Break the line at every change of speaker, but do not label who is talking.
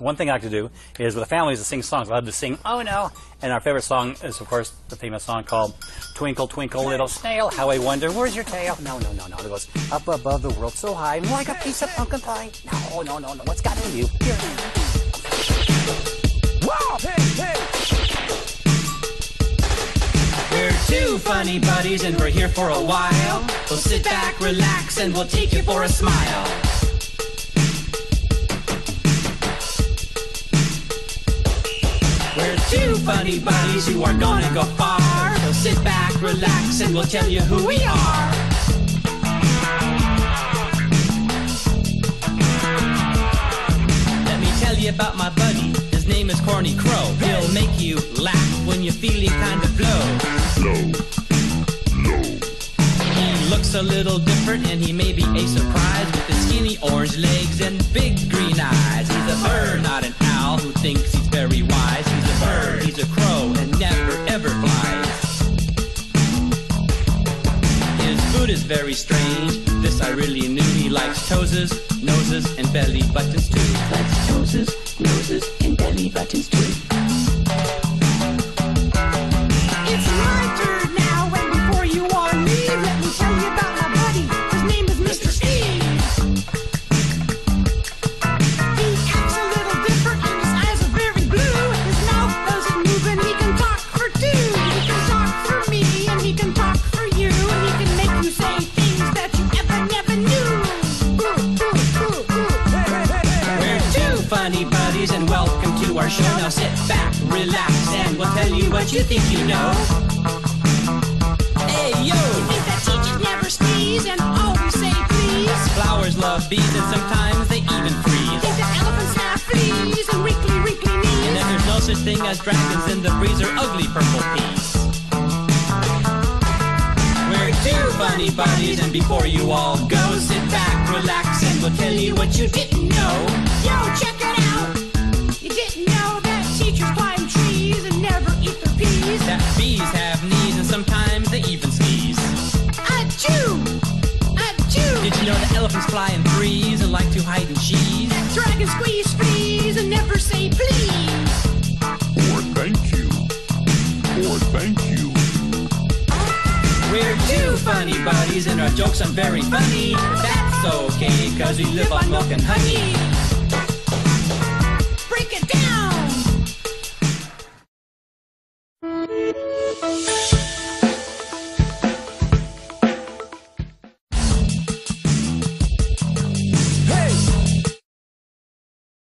one thing I like to do is with the families to sing songs. I love to sing "Oh No," and our favorite song is, of course, the famous song called "Twinkle Twinkle Little Snail, How I Wonder Where's Your Tail." No. It goes up above the world so high, like a piece of pumpkin pie. No. What's got in you? Here.
Wow, hey.
We're two funny buddies and we're here for a while. We'll sit back, relax, and we'll take you for a smile. We're two funny buddies who are gonna go far. So sit back, relax, and we'll tell you who we are. Let me tell you about my buddy. His name is Corny Crow. He'll make you laugh when you're feeling kind of low. He looks a little different and he may be a surprise with his skinny orange legs and big green eyes. He's a bird, not an owl, who thinks he's very wise. He's a bird, he's a crow, and never ever flies. His food is very strange. This I really knew. He likes toeses, noses, and belly buttons too.
Likes toeses, noses, and belly buttons too.
It's my turn now, and before you all leave, let me tell you about my buddy. His name is Mr. Steve. He acts a little different, and his eyes are very blue. His mouth doesn't move, and he can talk for two. He can talk for me, and he can talk for you, and he can make you say things that you never knew.
We're two funny buddies, and welcome to our show. Now sit back, relax, and we'll tell you what you think you know. Hey, yo!
You think that teachers never sneeze and always say please?
Flowers love bees, and sometimes they even
You
freeze.
think that elephants have fleas and wrinkly knees?
And then there's no such thing as dragons, and the breeze are ugly purple peas. We're two funny buddies, and before you all go, sit back, relax, and we'll tell you what you didn't know.
Yo, check it out! You didn't know that teachers climb trees and never eat their peas?
That bees have knees, and sometimes they even sneeze.
Achoo! Achoo!
Did you know that elephants fly in threes and like to hide in cheese?
That dragons squeeze fleas and never say please?
Or thank you.
We're two funny buddies, and our jokes are very funny. That's okay, cause we live on milk and honey.